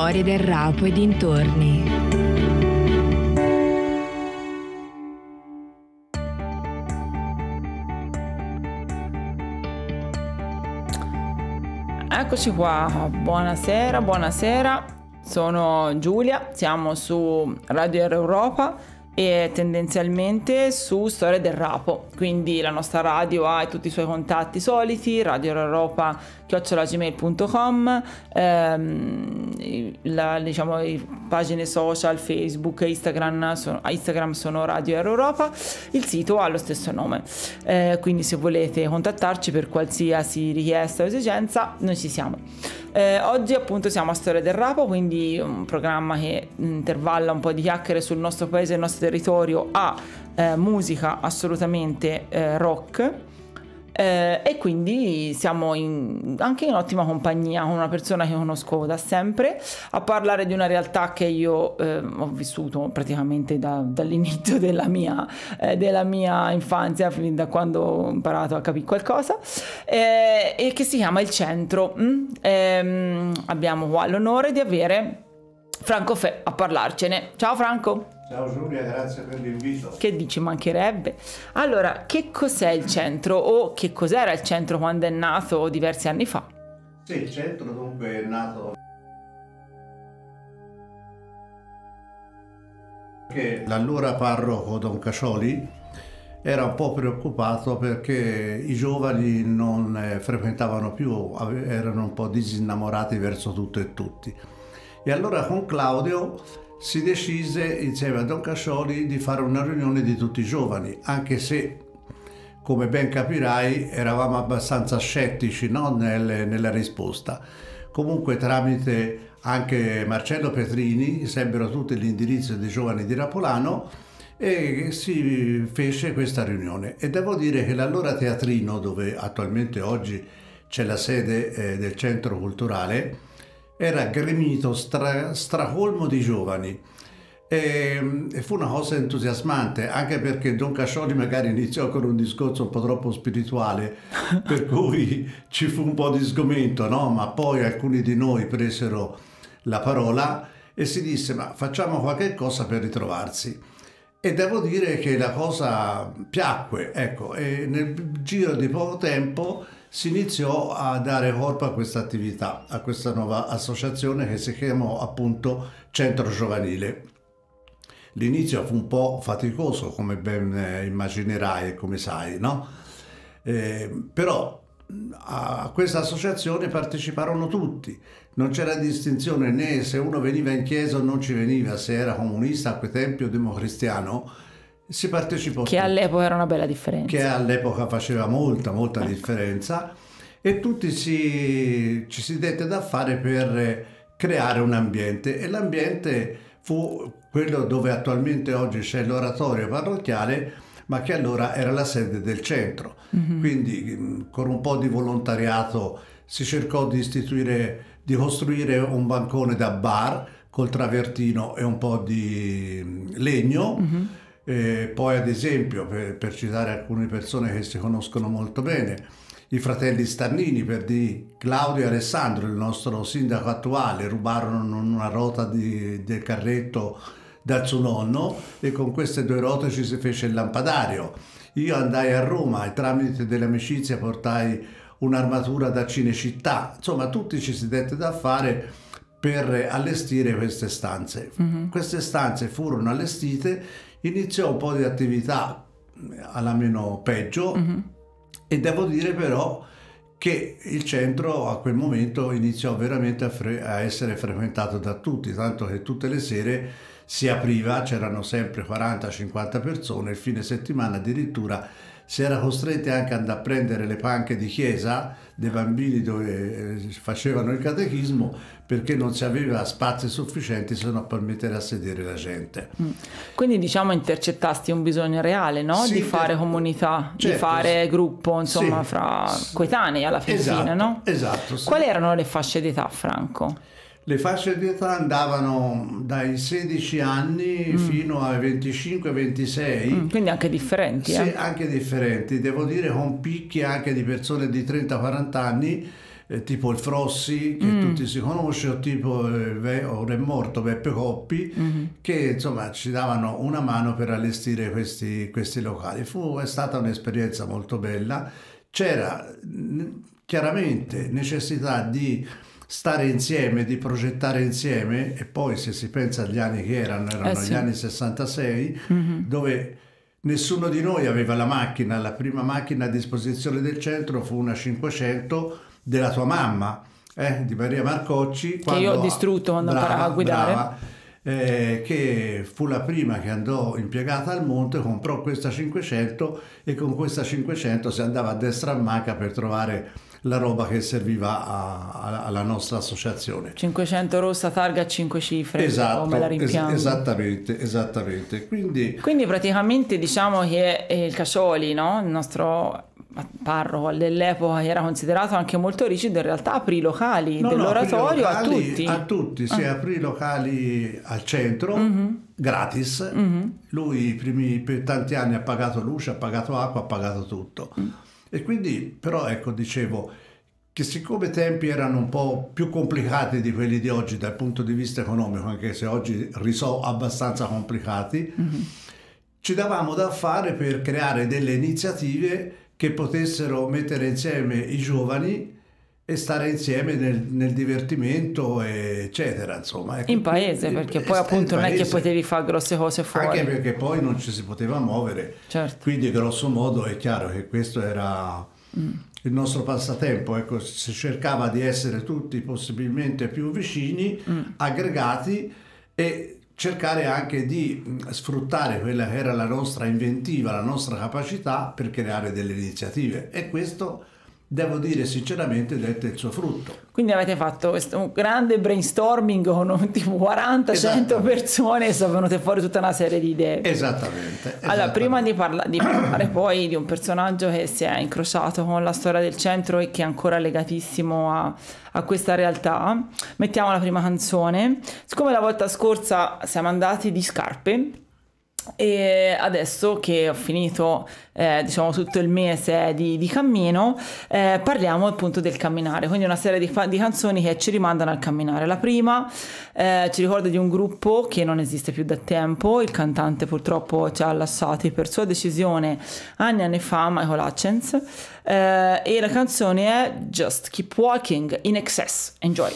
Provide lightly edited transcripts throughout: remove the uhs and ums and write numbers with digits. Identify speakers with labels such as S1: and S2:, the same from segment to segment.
S1: storie del Rapo e dintorni.
S2: Eccoci qua, buonasera, sono Giulia, siamo su Radio Europa e tendenzialmente su Storie del Rapo, quindi la nostra radio ha tutti i suoi contatti soliti, radioeuropa@gmail.com, le pagine social, Facebook, Instagram sono Radio Europa, il sito ha lo stesso nome, quindi se volete contattarci per qualsiasi richiesta o esigenza noi ci siamo. Oggi appunto siamo a Storia del Rapo, quindi un programma che intervalla un po' di chiacchiere sul nostro paese e il nostro territorio a musica assolutamente rock, e quindi siamo anche in ottima compagnia con una persona che conosco da sempre a parlare di una realtà che io ho vissuto praticamente dall'inizio della mia infanzia, fin da quando ho imparato a capire qualcosa, e che si chiama Il Centro. Abbiamo qua l'onore di avere Franco Fe a parlarcene. Ciao Franco.
S3: Ciao Giulia, grazie per l'invito.
S2: Che dici, mancherebbe. Allora, che cos'è il centro o che cos'era il centro quando è nato diversi anni fa?
S3: Sì, il centro dunque è nato che l'allora parroco Don Cascioli era un po' preoccupato perché i giovani non frequentavano più, erano un po' disinnamorati verso tutto e tutti. E allora con Claudio si decise insieme a Don Cascioli di fare una riunione di tutti i giovani, anche se, come ben capirai, eravamo abbastanza scettici, no? nella risposta. Comunque tramite anche Marcello Petrini sebbero tutti l'indirizzo dei giovani di Rapolano e si fece questa riunione. E devo dire che l'allora teatrino, dove attualmente oggi c'è la sede del centro culturale, era gremito, stracolmo di giovani, e fu una cosa entusiasmante, anche perché Don Cascioli magari iniziò con un discorso un po' troppo spirituale, per cui ci fu un po' di sgomento, no? Ma poi alcuni di noi presero la parola e si disse: ma facciamo qualche cosa per ritrovarsi. E devo dire che la cosa piacque, ecco, e nel giro di poco tempo si iniziò a dare corpo a questa attività, a questa nuova associazione che si chiamò appunto Centro Giovanile. L'inizio fu un po' faticoso, come ben immaginerai e come sai, no? Però a questa associazione parteciparono tutti, non c'era distinzione né se uno veniva in chiesa o non ci veniva, se era comunista a quei tempi o democristiano. Si partecipò
S2: che tutti. All'epoca era una bella differenza,
S3: che all'epoca faceva molta ecco. differenza, e tutti ci si dette da fare per creare un ambiente, e l'ambiente fu quello dove attualmente oggi c'è l'oratorio parrocchiale, ma che allora era la sede del centro. Quindi con un po' di volontariato si cercò di costruire un bancone da bar col travertino e un po' di legno. Poi ad esempio, per citare alcune persone che si conoscono molto bene, i fratelli Stannini, per di Claudio e Alessandro, il nostro sindaco attuale, rubarono una ruota del carretto dal suo nonno e con queste due ruote ci si fece il lampadario. Io andai a Roma e tramite dell'amicizia portai un'armatura da Cinecittà. Insomma, tutti ci si dette da fare per allestire queste stanze. Queste stanze furono allestite, iniziò un po' di attività alla meno peggio, e devo dire però che il centro a quel momento iniziò veramente a essere frequentato da tutti, tanto che tutte le sere si apriva, c'erano sempre 40-50 persone, il fine settimana addirittura si era costretti anche ad andare a prendere le panche di chiesa dei bambini dove facevano il catechismo, perché non si aveva spazi sufficienti se no per mettere a sedere la gente.
S2: Quindi diciamo intercettasti un bisogno reale, no?
S3: Sì,
S2: di fare comunità,
S3: certo,
S2: di fare gruppo, insomma, fra coetanei alla fine, no?
S3: Esatto. Sì.
S2: Quali erano le fasce d'età, Franco?
S3: Le fasce di età andavano dai 16 anni fino ai 25-26.
S2: Quindi anche differenti.
S3: Sì, anche differenti. Devo dire con picchi anche di persone di 30-40 anni tipo il Frossi, che tutti si conoscono, o tipo ora è morto Beppe Coppi, che insomma ci davano una mano per allestire questi locali. È stata un'esperienza molto bella. C'era chiaramente necessità di stare insieme, di progettare insieme, e poi se si pensa agli anni che erano
S2: sì.
S3: gli anni 66, dove nessuno di noi aveva la macchina. La prima macchina a disposizione del centro fu una 500 della tua mamma, di Maria Marcocci,
S2: che io ho distrutto quando imparavo a guidare.
S3: Brava, che fu la prima che andò impiegata al monte, comprò questa 500 e con questa 500 si andava a destra a manca per trovare la roba che serviva alla nostra associazione.
S2: 500 rossa, targa a 5 cifre.
S3: Esatto,
S2: me la rimpiango.
S3: esattamente. Quindi
S2: praticamente diciamo che il Cascioli, no? Il nostro parroco dell'epoca, era considerato anche molto rigido, in realtà aprì i locali dell'oratorio a tutti.
S3: A tutti, si aprì i locali al centro, gratis. Lui per tanti anni ha pagato luce, ha pagato acqua, ha pagato tutto. E quindi, però ecco, dicevo che siccome i tempi erano un po' più complicati di quelli di oggi dal punto di vista economico, anche se oggi abbastanza complicati, ci davamo da fare per creare delle iniziative che potessero mettere insieme i giovani e stare insieme nel divertimento, eccetera, insomma. Ecco,
S2: in paese, perché poi appunto non è che potevi fare grosse cose fuori.
S3: Anche perché poi non ci si poteva muovere.
S2: Certo.
S3: Quindi grosso modo è chiaro che questo era il nostro passatempo. Ecco, si cercava di essere tutti possibilmente più vicini, aggregati, e cercare anche di sfruttare quella che era la nostra inventiva, la nostra capacità per creare delle iniziative. E questo, devo dire sinceramente, dette il suo frutto.
S2: Quindi avete fatto un grande brainstorming con tipo 40-100 persone e sono venute fuori tutta una serie di idee.
S3: Esattamente.
S2: Allora, prima di parlare poi di un personaggio che si è incrociato con la storia del centro e che è ancora legatissimo a questa realtà, mettiamo la prima canzone. Siccome la volta scorsa siamo andati di scarpe, e adesso che ho finito diciamo tutto il mese di cammino, parliamo appunto del camminare, quindi una serie di canzoni che ci rimandano al camminare. La prima ci ricorda di un gruppo che non esiste più da tempo, il cantante purtroppo ci ha lasciati per sua decisione anni fa, Michael Hutchence, e la canzone è Just Keep Walking, In Excess. Enjoy.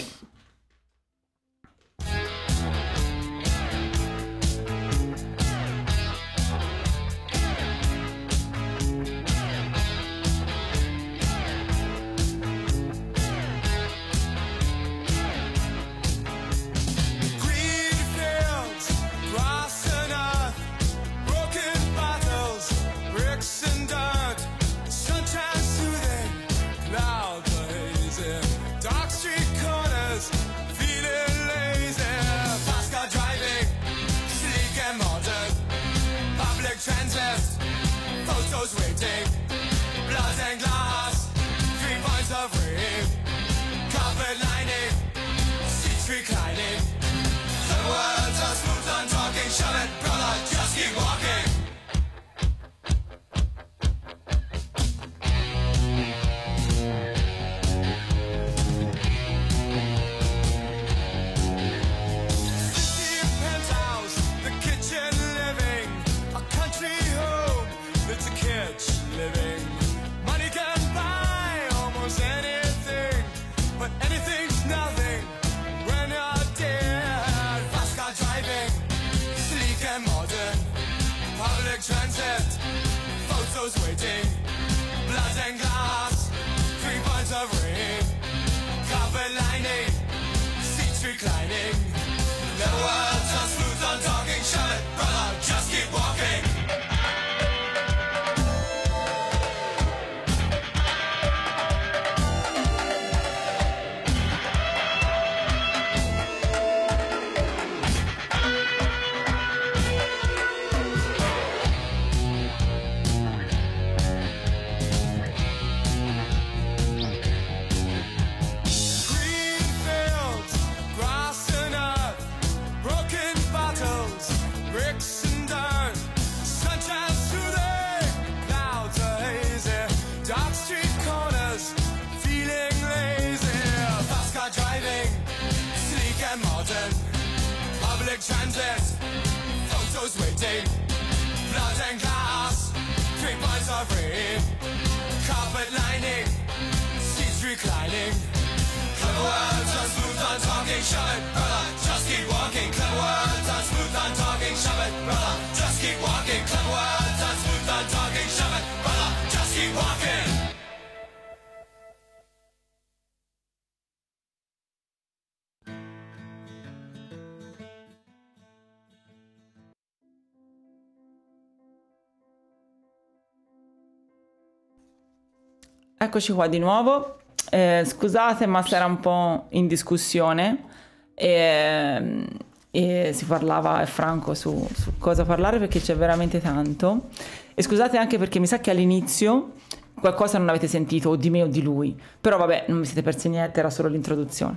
S4: Green fields, grass and earth, broken battles. marketing. Blood and glass, 3 pints of rain. Carpet lining, seats reclining. Clever words are smooth on talking, shove it, brother, just keep walking. Clever words are smooth on talking, shove it, brother, just keep walking. Clever words are smooth on talking, shove it, brother, just keep walking.
S2: Eccoci qua di nuovo. Scusate, ma si era un po' in discussione e si parlava, è franco, su cosa parlare, perché c'è veramente tanto. E scusate anche perché mi sa che all'inizio qualcosa non avete sentito, o di me o di lui, però vabbè, non vi siete persi niente, era solo l'introduzione.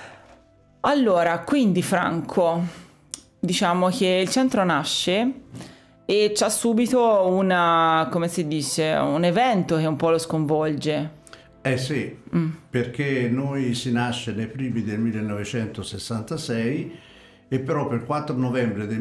S2: Allora, quindi Franco, diciamo che il centro nasce e c'ha subito come si dice, un evento che un po' lo sconvolge.
S3: Eh sì, perché noi si nasce nei primi del 1966 e proprio il 4 novembre del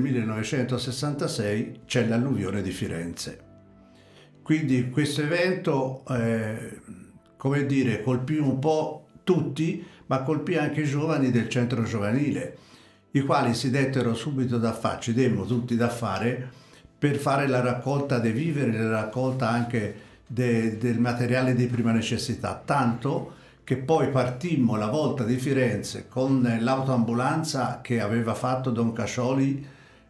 S3: 1966 c'è l'alluvione di Firenze. Quindi questo evento, come dire, colpì un po' tutti, ma colpì anche i giovani del centro giovanile, i quali si dettero subito da fare, ci demmo tutti da fare, per fare la raccolta dei viveri, la raccolta anche del materiale di prima necessità, tanto che poi partimmo la volta di Firenze con l'autoambulanza che aveva fatto Don Cascioli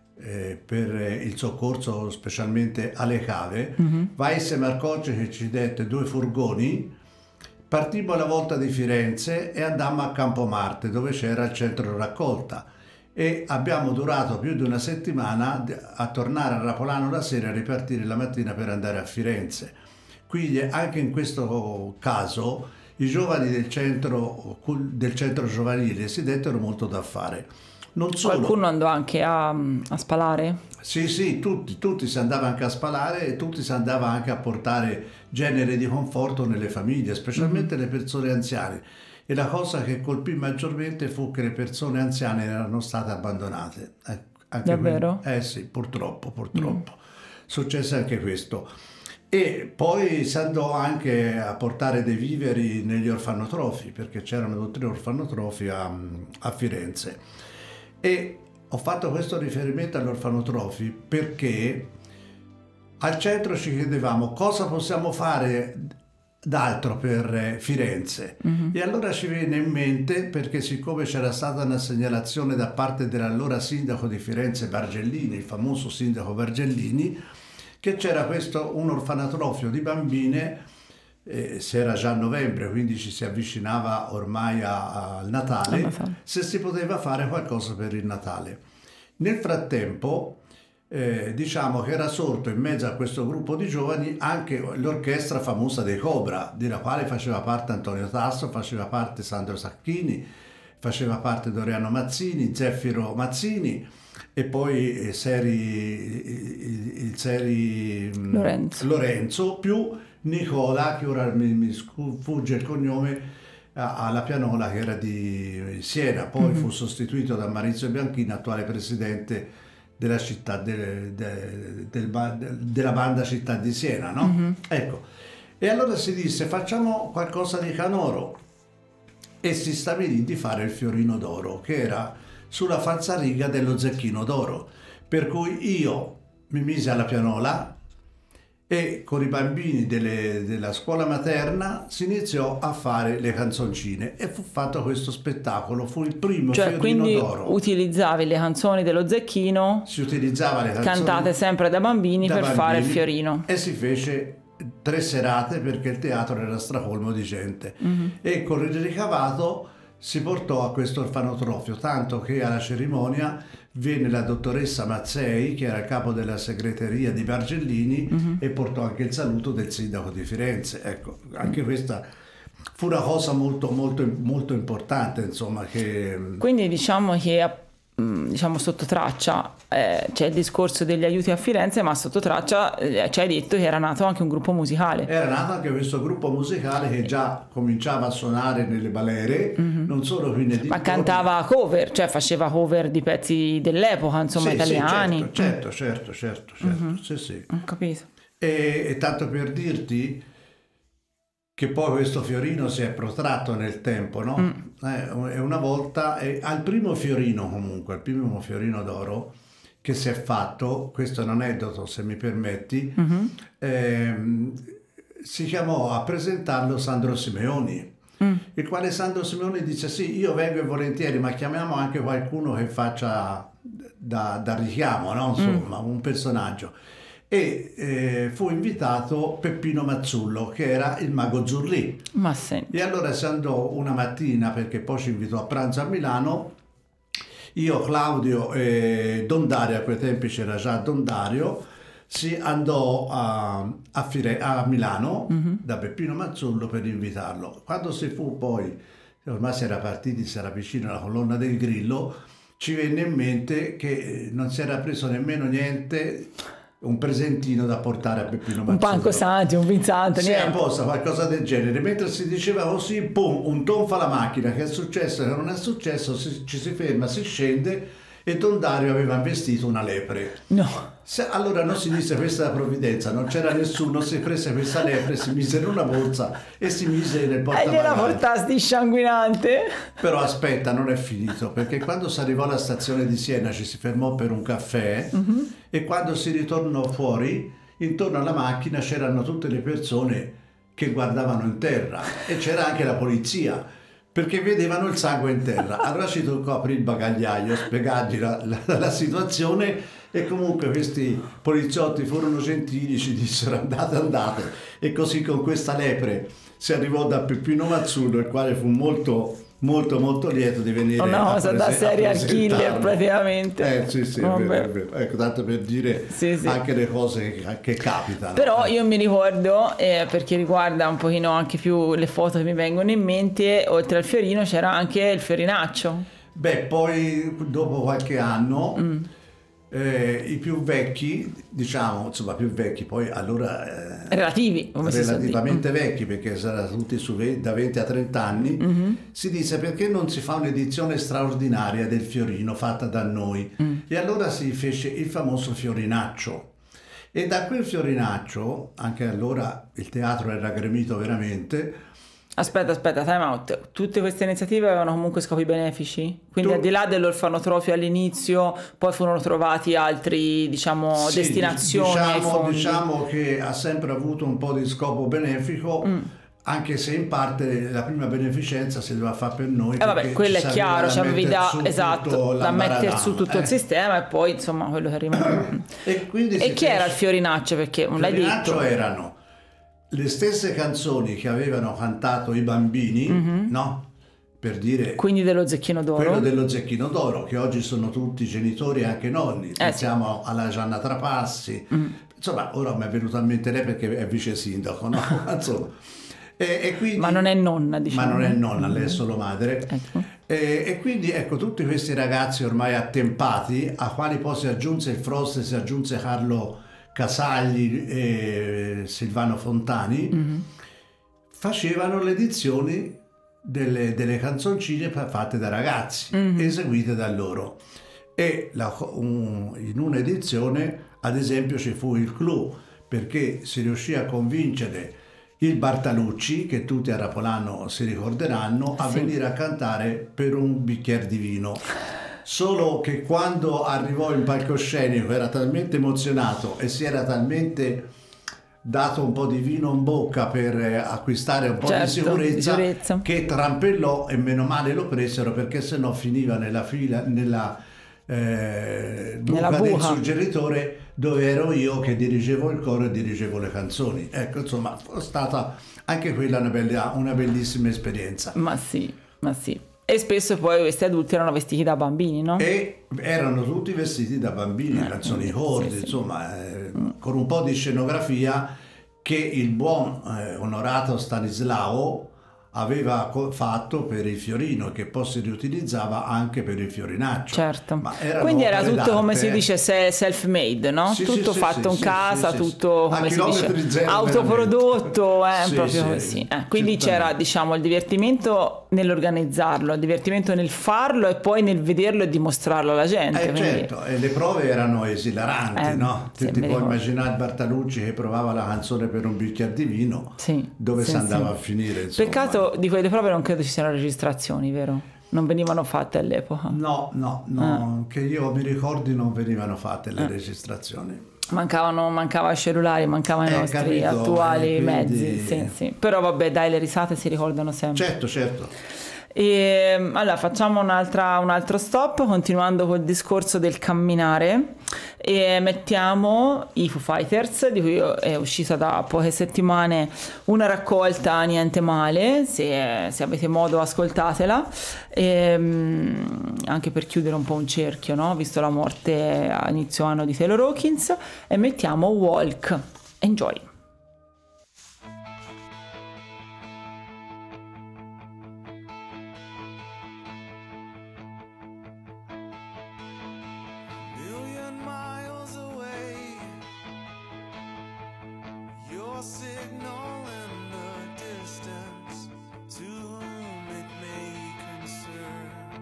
S3: per il soccorso specialmente alle cave. Vaisse Marcocci che ci dette 2 furgoni, partimmo la volta di Firenze e andammo a Campomarte dove c'era il centro raccolta. E abbiamo durato più di una settimana a tornare a Rapolano la sera e ripartire la mattina per andare a Firenze. Quindi anche in questo caso i giovani del centro giovanile si dettero molto da fare. Non solo.
S2: Qualcuno andò anche a spalare?
S3: Sì, tutti si andava anche a spalare e tutti si andava anche a portare genere di conforto nelle famiglie, specialmente le persone anziane. E la cosa che colpì maggiormente fu che le persone anziane erano state abbandonate. Anche
S2: davvero?
S3: Sì, purtroppo. Successe anche questo. E poi si andò anche a portare dei viveri negli orfanotrofi, perché c'erano 3 orfanotrofi a Firenze. E ho fatto questo riferimento agli orfanotrofi perché al centro ci chiedevamo cosa possiamo fare d'altro per Firenze. E allora ci venne in mente, perché siccome c'era stata una segnalazione da parte dell'allora sindaco di Firenze Bargellini, il famoso sindaco Bargellini, che c'era un orfanotrofio di bambine, se era già novembre, quindi ci si avvicinava ormai al Natale, se si poteva fare qualcosa per il Natale. Nel frattempo diciamo che era sorto in mezzo a questo gruppo di giovani anche l'orchestra famosa dei Cobra, della quale faceva parte Antonio Tasso, faceva parte Sandro Sacchini, faceva parte Doriano Mazzini, Zeffiro Mazzini e poi il Seri Lorenzo più Nicola, che ora mi sfugge il cognome, alla pianola, che era di Siena, poi fu sostituito da Maurizio Bianchini, attuale presidente della città della banda Città di Siena, no? Ecco, e allora si disse facciamo qualcosa di canoro e si stabilì di fare il Fiorino d'Oro, che era sulla falsariga dello Zecchino d'Oro, per cui io mi misi alla pianola e con i bambini della scuola materna si iniziò a fare le canzoncine e fu fatto questo spettacolo, fu il primo Fiorino
S2: quindi
S3: d'Oro.
S2: Utilizzavi le canzoni dello Zecchino,
S3: si utilizzava le canzoni
S2: cantate sempre da bambini per fare il Fiorino,
S3: e si fece 3 serate perché il teatro era stracolmo di gente e con il ricavato si portò a questo orfanotrofio, tanto che alla cerimonia venne la dottoressa Mazzei, che era il capo della segreteria di Bargellini, e portò anche il saluto del sindaco di Firenze. Ecco, anche questa fu una cosa molto, molto, molto importante, insomma. Che...
S2: Quindi diciamo che diciamo sotto traccia c'è il discorso degli aiuti a Firenze, ma sotto traccia ci hai detto che era nato anche un gruppo musicale.
S3: Era nato anche questo gruppo musicale che già cominciava a suonare nelle balere, non solo qui nei
S2: Ma cantava cover, cioè faceva cover di pezzi dell'epoca, insomma,
S3: sì,
S2: italiani.
S3: Certo, sì, sì.
S2: Ho capito.
S3: E tanto per dirti che poi questo fiorino si è protratto nel tempo, no? E una volta, al primo fiorino comunque, al primo fiorino d'oro che si è fatto, questo è un aneddoto se mi permetti, si chiamò a presentarlo Sandro Simeoni, il quale Sandro Simeoni dice sì, io vengo volentieri, ma chiamiamo anche qualcuno che faccia da richiamo, no? Insomma, un personaggio. E fu invitato Peppino Mazzullo, che era il mago Zurlì.
S2: Ma senti.
S3: E allora si andò una mattina, perché poi ci invitò a pranzo a Milano, io, Claudio e Don Dario, a quei tempi c'era già Don Dario, si andò a Milano da Peppino Mazzullo per invitarlo. Quando si fu poi, ormai si era partiti, si era vicino alla colonna del Grillo, ci venne in mente che non si era preso nemmeno niente, un presentino da portare a Peppino Mazzullo.
S2: Un Panco Santi, un Vinzante,
S3: sì,
S2: niente.
S3: apposta, qualcosa del genere. Mentre si diceva così, pum, un tonfa la macchina, che è successo, che non è successo, ci si ferma, si scende e Don Dario aveva vestito una lepre.
S2: No.
S3: Allora non si disse questa è la provvidenza, non c'era nessuno, si prese questa lepre, si mise in una borsa e si mise nel
S2: E
S3: portabagagli.
S2: gliela portasti sanguinante.
S3: Però aspetta, non è finito, perché quando si arrivò alla stazione di Siena ci si fermò per un caffè e quando si ritornò fuori, intorno alla macchina c'erano tutte le persone che guardavano in terra e c'era anche la polizia, perché vedevano il sangue in terra. Allora ci toccò aprire il bagagliaio, spiegargli la situazione, e comunque questi poliziotti furono gentili, ci dissero andate, e così con questa lepre si arrivò da Peppino Mazzullo, il quale fu molto lieto di venire
S2: una cosa da serial killer praticamente.
S3: Sì, è vero. Ecco, tanto per dire
S2: sì.
S3: Anche le cose che capitano.
S2: Però io mi ricordo, perché riguarda un pochino anche più le foto che mi vengono in mente, oltre al fiorino c'era anche il fiorinaccio.
S3: Beh, poi dopo qualche anno i più vecchi, diciamo, insomma più vecchi, poi allora relativamente vecchi, perché saranno tutti da 20 a 30 anni, si dice perché non si fa un'edizione straordinaria del fiorino fatta da noi, e allora si fece il famoso fiorinaccio, e da quel fiorinaccio, anche allora il teatro era gremito veramente.
S2: Aspetta, time out. Tutte queste iniziative avevano comunque scopi benefici? Quindi al di là dell'orfanotrofio all'inizio, poi furono trovati altri, diciamo,
S3: sì,
S2: destinazioni ai fondi?
S3: Diciamo che ha sempre avuto un po' di scopo benefico, anche se in parte la prima beneficenza si doveva fare per noi.
S2: Vabbè, quello è chiaro, c'avevi da mettere su tutto il sistema, e poi insomma quello che rimane. E chi era il fiorinaccio? Perché non l'hai detto. Il
S3: fiorinaccio erano le stesse canzoni che avevano cantato i bambini, no? Per dire,
S2: quindi dello Zecchino d'Oro.
S3: Quello dello Zecchino d'Oro, che oggi sono tutti genitori e anche nonni. Pensiamo alla Gianna Trapassi. Insomma, ora mi è venuta in mente lei perché è vice sindaco, no? Insomma. E quindi,
S2: ma non è nonna, diciamo.
S3: Ma non è nonna, lei è solo madre. Ecco. E quindi ecco, tutti questi ragazzi ormai attempati, a quali poi si aggiunse il Frost, si aggiunse Carlo Casagli e Silvano Fontani, facevano le edizioni delle canzoncine fatte da ragazzi, eseguite da loro. E in un'edizione, ad esempio, ci fu il clou, perché si riuscì a convincere il Bartalucci, che tutti a Rapolano si ricorderanno, a venire a cantare per un bicchiere di vino. Solo che quando arrivò in palcoscenico era talmente emozionato e si era talmente dato un po' di vino in bocca per acquistare un po' di sicurezza, che trampellò, e meno male lo presero, perché sennò finiva nella fila, nella buca del suggeritore, dove ero io che dirigevo il coro e dirigevo le canzoni. Ecco, insomma, è stata anche quella una bellissima esperienza.
S2: Ma sì. E spesso poi questi adulti erano vestiti da bambini, no?
S3: E erano tutti vestiti da bambini, canzoni corte, insomma, con un po' di scenografia che il buon onorato Stanislao aveva fatto per il fiorino, che poi si riutilizzava anche per il fiorinaccio.
S2: Certo.
S3: Ma
S2: quindi era
S3: opere
S2: tutto, come
S3: d'arte.
S2: si dice, self-made, no?
S3: Sì,
S2: tutto
S3: sì,
S2: fatto
S3: sì,
S2: in
S3: sì,
S2: casa,
S3: sì,
S2: tutto,
S3: a
S2: come si dice,
S3: chilometri zero,
S2: autoprodotto,
S3: veramente. Sì,
S2: proprio
S3: sì,
S2: così. Quindi c'era,
S3: certamente.
S2: diciamo, il divertimento nell'organizzarlo, il divertimento nel farlo e poi nel vederlo e dimostrarlo alla gente. quindi-
S3: Certo, e le prove erano esilaranti, no?
S2: sì,
S3: Tu ti
S2: mi
S3: puoi
S2: ricordo.
S3: immaginare Bartalucci che provava la canzone per un bicchiere di vino,
S2: Sì,
S3: dove
S2: sì,
S3: si andava
S2: sì.
S3: a finire, insomma.
S2: Peccato di quelle prove non credo ci siano registrazioni, vero? Non venivano fatte all'epoca.
S3: No, che io mi ricordi non venivano fatte le registrazioni.
S2: Mancava i cellulari, mancavano i nostri
S3: capito,
S2: attuali
S3: quindi-
S2: mezzi. Sì. Però vabbè, dai, le risate si ricordano sempre.
S3: Certo.
S2: E allora facciamo un altro stop, continuando col discorso del camminare, e mettiamo i Foo Fighters, di cui è uscita da poche settimane una raccolta Niente Male, se avete modo ascoltatela, anche per chiudere un po' un cerchio, no? Visto la morte a inizio anno di Taylor Hawkins, e mettiamo Walk. Enjoy.
S4: Million miles away, your signal in the distance, to whom it may concern.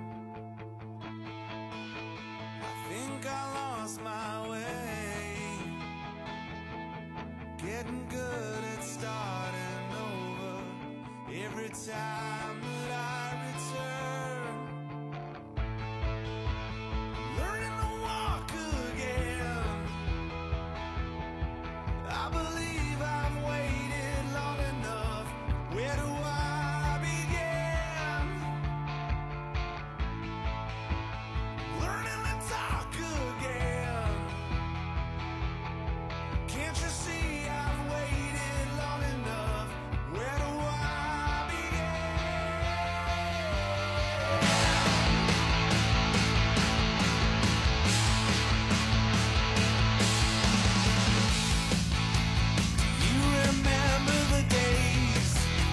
S4: I think I lost my way, getting good at starting over every time that I return. Learning to walk again. I believe I've waited long enough. Where do I begin? Learning to talk again. Can't you see I've waited long enough? Where do I begin? You remember the days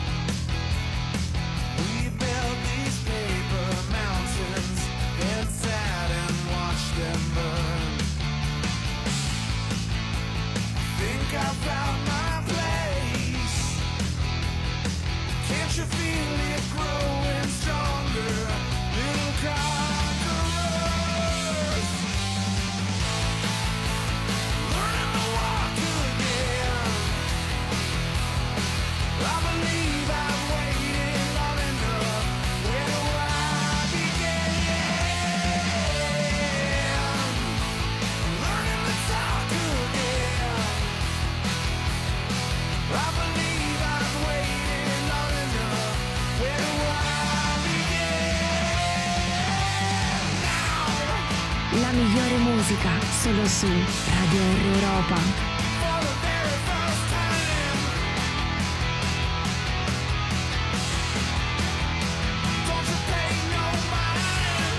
S4: we built these paper mountains and sat and watched them burn. Think I found my place. Can't you feel it growing stronger? Little conquerors, learning to walk again. I believe I've waited long enough. Where do I begin? Learning to talk again. I believe I've waited long enough. Where do I begin? Now,
S1: La migliore musica solo su Radio Europa.
S4: for the very first time, don't you pay no mind.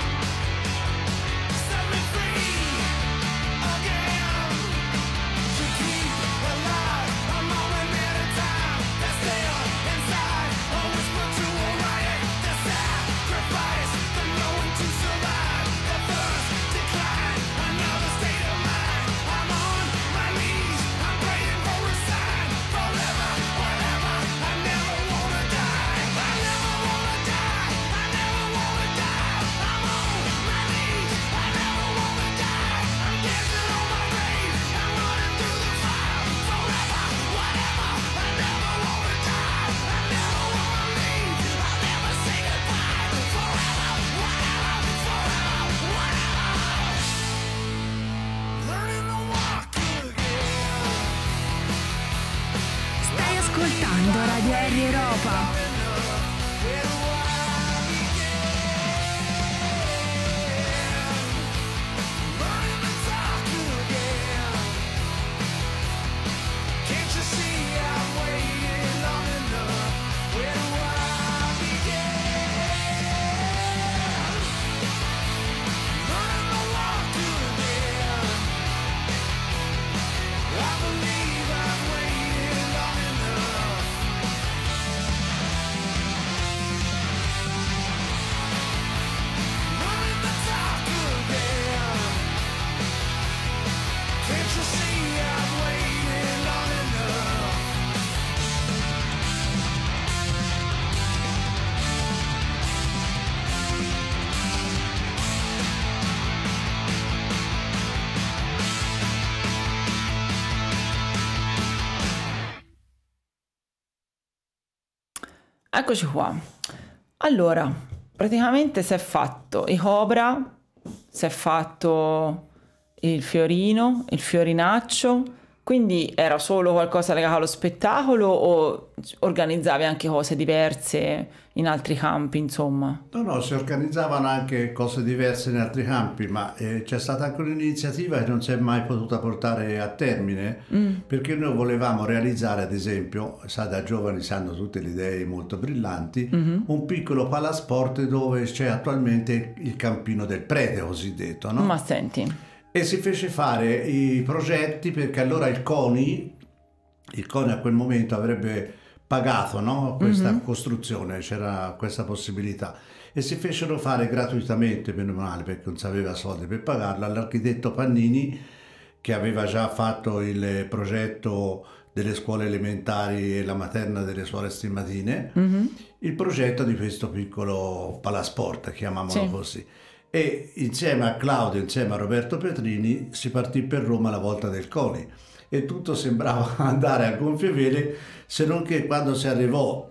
S4: Set me free again. To keep alive a moment at a time. That's still inside. A whisper to a riot. The sacrifice. The knowing to survive. The first decline. Another state of mind. I'm on my knees. I'm praying for a sign. Forever, whatever. I never wanna die. I never wanna die. I never wanna die. I'm on my knees. I never wanna die. I'm dancing on my grave. I'm running through the fire. Forever, whatever. I never wanna die. I never wanna leave. I'll never say goodbye. Forever, whatever. Forever, whatever. Learning to walk again.
S1: Stai ascoltando Radio Europa.
S4: Where do I begin? Learning to talk again. Can't you see I've waited long enough? Where do I begin? Learning to walk again. I believe I've waited long enough. Can't you see I've waited long enough?
S2: Eccoci qua. Allora, praticamente si è fatto i Cobra, si è fatto il fiorino, il fiorinaccio, quindi era solo qualcosa legato allo spettacolo o organizzavi anche cose diverse in altri campi, insomma?
S3: No, si organizzavano anche cose diverse in altri campi, ma c'è stata anche un'iniziativa che non si è mai potuta portare a termine, perché noi volevamo realizzare, ad esempio, da giovani sanno tutte le idee molto brillanti, un piccolo palasport dove c'è attualmente il campino del Prete, cosiddetto, no?
S2: Ma senti,
S3: E si fece fare i progetti perché allora il CONI a quel momento avrebbe pagato, no, questa costruzione, c'era questa possibilità e si fecero fare gratuitamente, meno male perché non si aveva soldi per pagarlo, all'architetto Pannini che aveva già fatto il progetto delle scuole elementari e la materna delle suore stimatine, il progetto di questo piccolo palasport, chiamiamolo così. E insieme a Claudio, insieme a Roberto Petrini, si partì per Roma la volta del CONI e tutto sembrava andare a gonfie vele, se non che quando si arrivò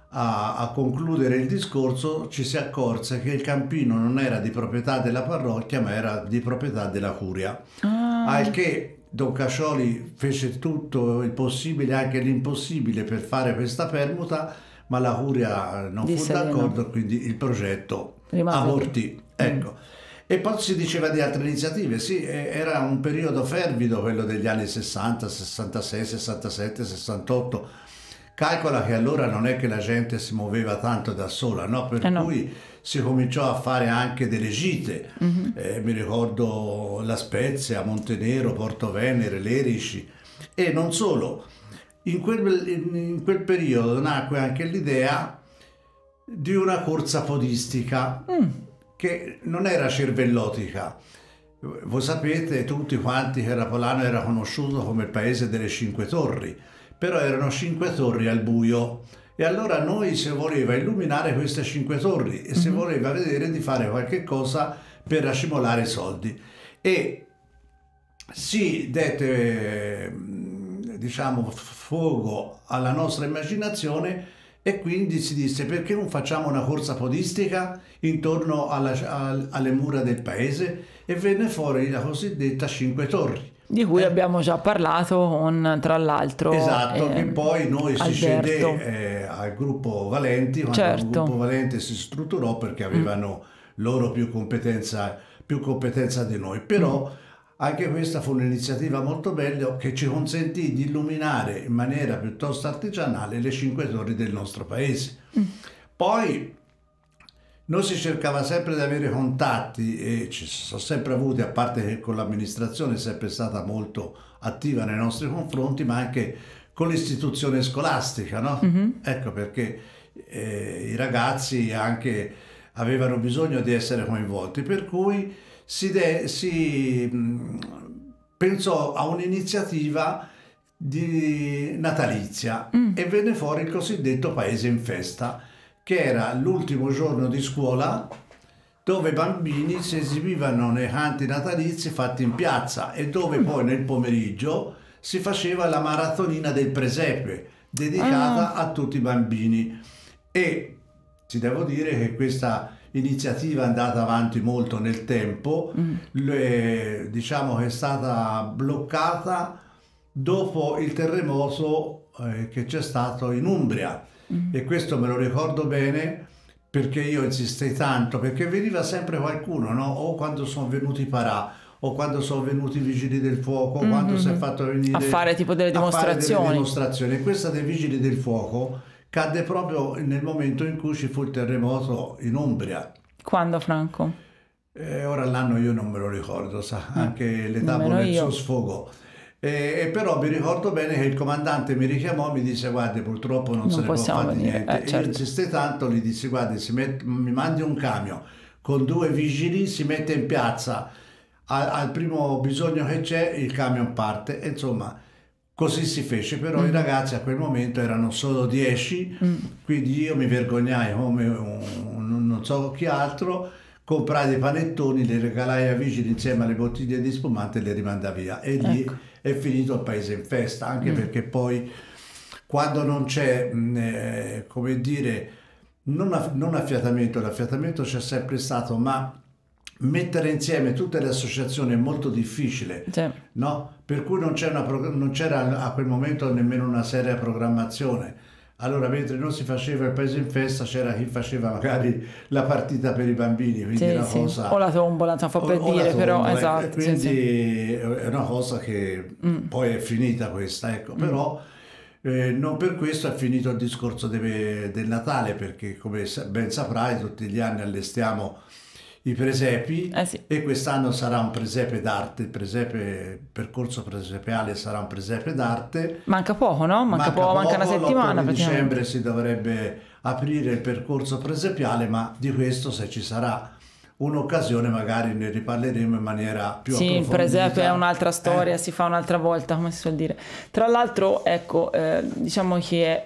S3: a concludere il discorso ci si accorse che il campino non era di proprietà della parrocchia ma era di proprietà della curia. Al che Don Cascioli fece tutto il possibile, anche l'impossibile, per fare questa permuta, ma la curia non fu d'accordo, quindi il progetto abortì. Ecco. E poi si diceva di altre iniziative, sì, era un periodo fervido quello degli anni 60, 66, 67, 68. Calcola che allora non è che la gente si muoveva tanto da sola, no? Per cui si cominciò a fare anche delle gite. Mi ricordo La Spezia, Montenero, Porto Venere, Lerici e non solo. In quel periodo nacque anche l'idea di una corsa podistica che non era cervellotica. Voi sapete tutti quanti che Rapolano era conosciuto come il paese delle Cinque Torri, però erano 5 torri al buio e allora noi si voleva illuminare queste 5 torri e si voleva vedere di fare qualche cosa per racimolare soldi e si dette diciamo fuoco alla nostra immaginazione e quindi si disse perché non facciamo una corsa podistica intorno alle mura del paese e venne fuori la cosiddetta Cinque Torri.
S2: Di cui abbiamo già parlato con, tra l'altro,
S3: esatto, che poi noi si
S2: Alberto.
S3: scende al gruppo Valenti, quando il gruppo Valenti si strutturò perché avevano loro più competenza di noi, però anche questa fu un'iniziativa molto bella che ci consentì di illuminare in maniera piuttosto artigianale le 5 torri del nostro paese. Poi noi si cercava sempre di avere contatti e ci sono sempre avuti, a parte che con l'amministrazione è sempre stata molto attiva nei nostri confronti, ma anche con l'istituzione scolastica, no? Ecco perché i ragazzi anche avevano bisogno di essere coinvolti, per cui si pensò a un'iniziativa natalizia e venne fuori il cosiddetto Paese in Festa, che era l'ultimo giorno di scuola dove i bambini si esibivano nei canti natalizi fatti in piazza e dove poi nel pomeriggio si faceva la maratonina del presepe dedicata a tutti i bambini. E ci devo dire che questa iniziativa è andata avanti molto nel tempo, diciamo che è stata bloccata dopo il terremoto che c'è stato in Umbria. E questo me lo ricordo bene perché io insistei tanto, perché veniva sempre qualcuno, no? O quando sono venuti i Parà, o quando sono venuti i Vigili del Fuoco, o quando si è fatto venire
S2: a fare tipo delle dimostrazioni.
S3: E questa dei Vigili del Fuoco cadde proprio nel momento in cui ci fu il terremoto in Umbria.
S2: Quando, Franco?
S3: Ora l'anno io non me lo ricordo, sa, anche l'età nel suo sfogo. Però mi ricordo bene che il comandante mi richiamò, mi disse guardi purtroppo non se ne può fare niente,
S2: certo.
S3: Io insisté tanto, gli dissi guardi mi mandi un camion con 2 vigili, si mette in piazza al primo bisogno che c'è il camion parte, e insomma così si fece. Però i ragazzi a quel momento erano solo 10, quindi io mi vergognai come non so chi altro, comprai dei panettoni, li regalai ai vigili insieme alle bottiglie di spumante e le rimandai via, e lì è finito il paese in festa, anche perché poi quando non c'è, come dire, non affiatamento, l'affiatamento c'è sempre stato, ma mettere insieme tutte le associazioni è molto difficile, no? Per cui non c'era a quel momento nemmeno una seria programmazione. Allora, mentre non si faceva il paese in festa, c'era chi faceva magari la partita per i bambini, quindi una cosa...
S2: o la tombola, non fa per dire, però esatto.
S3: Quindi è una cosa che poi è finita questa, ecco, però... non per questo è finito il discorso del Natale, perché come ben saprai tutti gli anni allestiamo i presepi, e quest'anno sarà un presepe d'arte, il percorso presepiale sarà un presepe d'arte.
S2: Manca poco, no? Manca una settimana.
S3: L'8 di dicembre si dovrebbe aprire il percorso presepiale, ma di questo, se ci sarà un'occasione, magari ne riparleremo in maniera più approfondita.
S2: Sì, il presepe è un'altra storia, si fa un'altra volta, come si suol dire. Tra l'altro, ecco, diciamo che,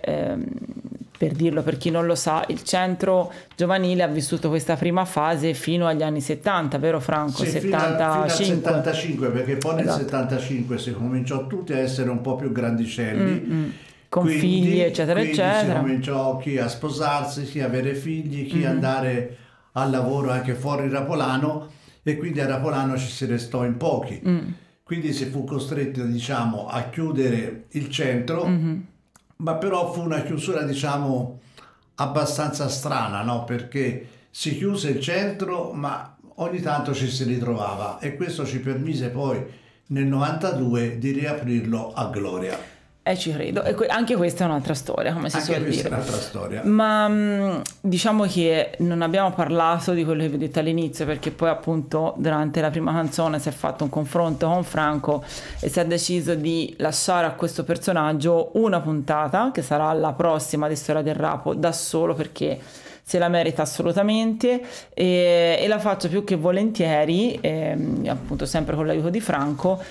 S2: per dirlo per chi non lo sa, il centro giovanile ha vissuto questa prima fase fino agli anni 70, vero Franco?
S3: Sì,
S2: 75.
S3: Fino al 75, perché poi nel 75 si cominciò tutti a essere un po' più grandicelli.
S2: Con figli, eccetera, eccetera.
S3: Si cominciò chi a sposarsi, chi a avere figli, chi andare al lavoro anche fuori Rapolano, e quindi a Rapolano ci si restò in pochi. Quindi si fu costretti, diciamo, a chiudere il centro, ma però fu una chiusura, diciamo, abbastanza strana, no? Perché si chiuse il centro, ma ogni tanto ci si ritrovava, e questo ci permise poi nel 92 di riaprirlo a gloria.
S2: Ci credo, e anche questa è un'altra storia, come si suol dire.
S3: È un'altra storia.
S2: Ma diciamo che non abbiamo parlato di quello che vi ho detto all'inizio, perché poi appunto durante la prima canzone si è fatto un confronto con Franco e si è deciso di lasciare a questo personaggio una puntata, che sarà la prossima di Storia del Rapo, da solo, perché se la merita assolutamente, e la faccio più che volentieri, appunto sempre con l'aiuto di Franco,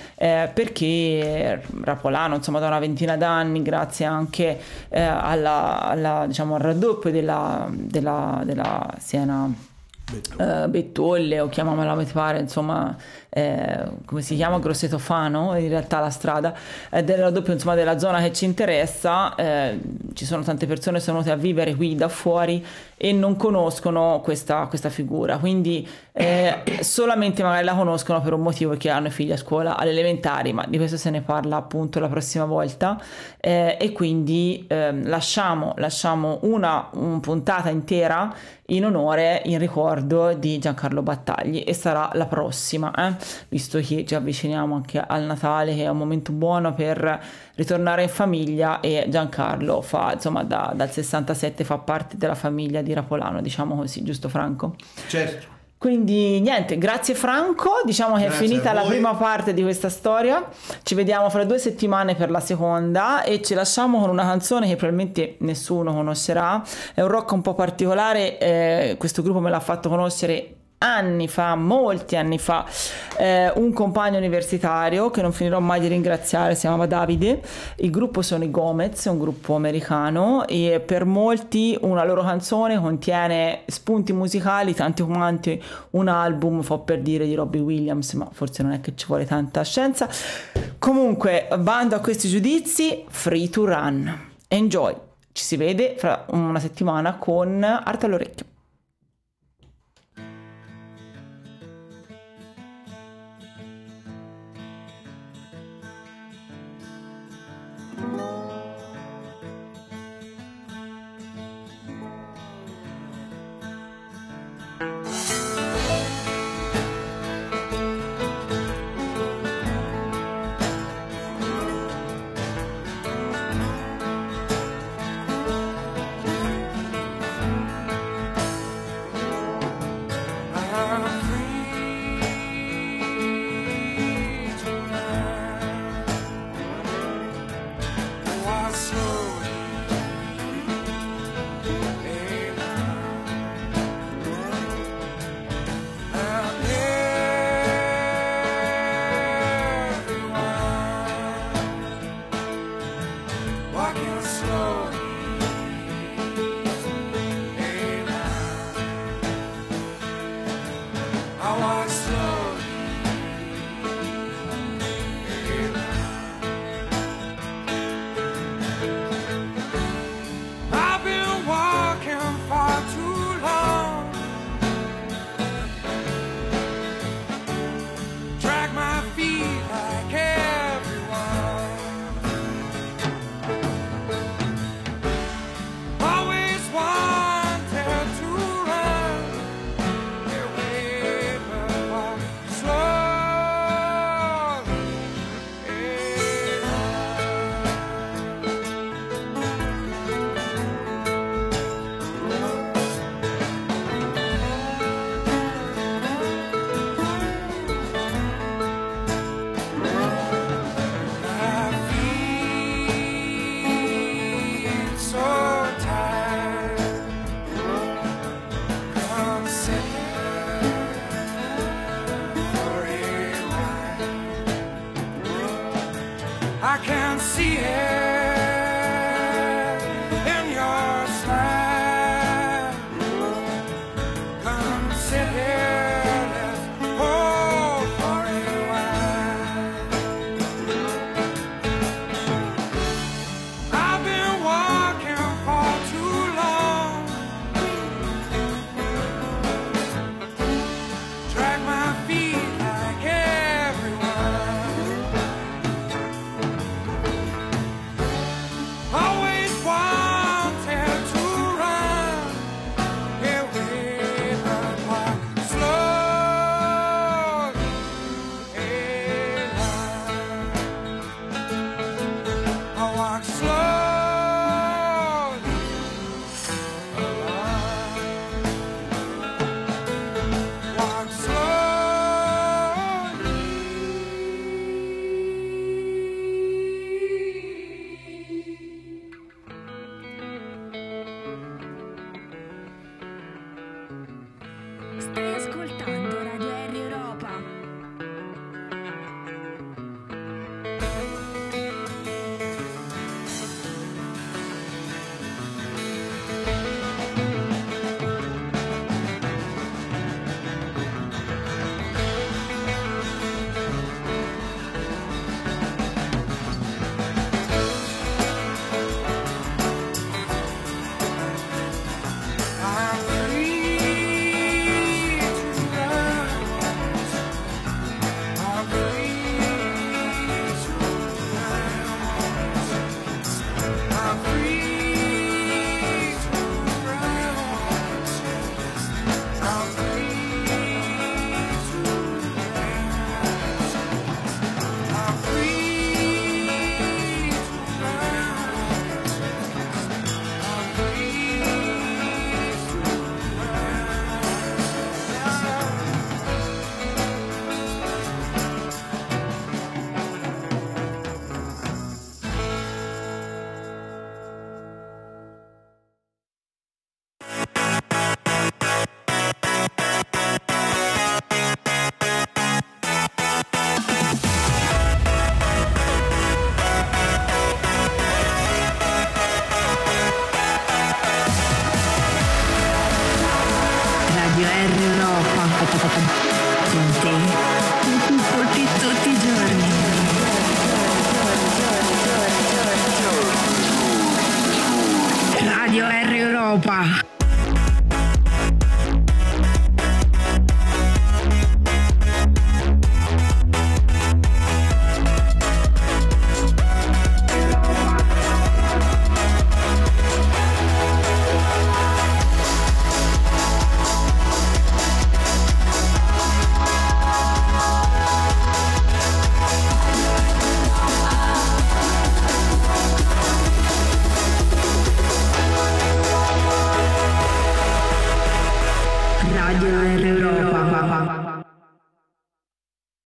S2: perché Rapolano, insomma, da una ventina d'anni, grazie anche diciamo, al raddoppio della Siena Bettolle, o chiamiamola come ti pare, insomma, come si chiama, Grosseto Fano, in realtà la strada del raddoppio, insomma, della zona che ci interessa. Ci sono tante persone che sono venute a vivere qui da fuori e non conoscono questa figura, quindi solamente magari la conoscono per un motivo, perché hanno i figli a scuola alle elementari, ma di questo se ne parla appunto la prossima volta, e quindi lasciamo una puntata intera in onore, in ricordo di Giancarlo Battagli, e sarà la prossima, visto che ci avviciniamo anche al Natale, che è un momento buono per ritornare in famiglia, e Giancarlo fa, insomma, dal 67 fa parte della famiglia di Rapolano, diciamo così, giusto Franco?
S3: Certo.
S2: Quindi niente, grazie Franco, diciamo che
S3: Grazie
S2: è finita la prima parte di questa storia, ci vediamo fra 2 settimane per la seconda, e ci lasciamo con una canzone che probabilmente nessuno conoscerà, è un rock un po' particolare, questo gruppo me l'ha fatto conoscere anni fa, molti anni fa, un compagno universitario che non finirò mai di ringraziare, si chiamava Davide. Il gruppo sono i Gomez, un gruppo americano, e per molti una loro canzone contiene spunti musicali tanti quanti un album, fa per dire, di Robbie Williams, ma forse non è che ci vuole tanta scienza. Comunque, bando a questi giudizi, Free to Run, enjoy, ci si vede fra una settimana con Arte all'orecchio.
S4: I can see it in your smile. Come sit here, let's hold for a while. I've been walking for too long. Drag my feet like everyone. Always wanted to run away, but walk slowly along. I walk slowly along. Walk slowly.
S1: Stai ascoltando Radio Air Europa.
S4: I'm free to rise. I'm free to rise. I'm free to rise. I'm free to rise. I'm free to
S1: Radio Air Europa. Con te